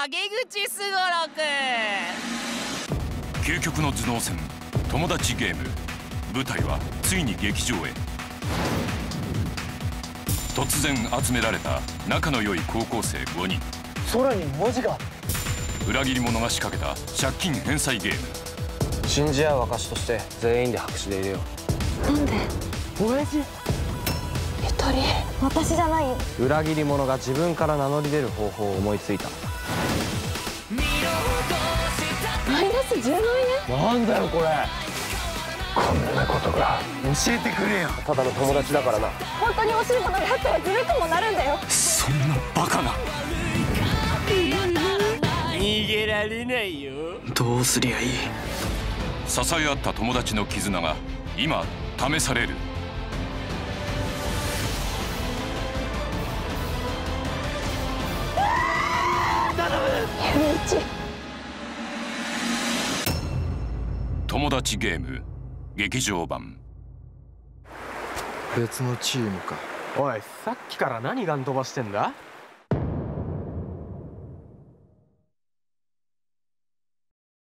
陰口すごろく。 究極の頭脳戦友達ゲーム、舞台はついに劇場へ。突然集められた仲の良い高校生5人。 空に文字が。 裏切り者が仕掛けた借金返済ゲーム。 信じ合う証として全員で白紙で入れよなんでう。親父、 ゆとり、私じゃないよ。 裏切り者が自分から名乗り出る方法を思いついた。 マイナス10万円。 なんだよこれ。こんなことが。教えてくれよ。ただの友達だからな。 本当に欲しいものがあったらずるくもなるんだよ。 そんなバカな。 逃げられないよ。 どうすりゃいい。 支え合った友達の絆が今試される。 ゆういち。 友達ゲーム劇場版。 別のチームか。 おい、さっきから何ガン飛ばしてんだ。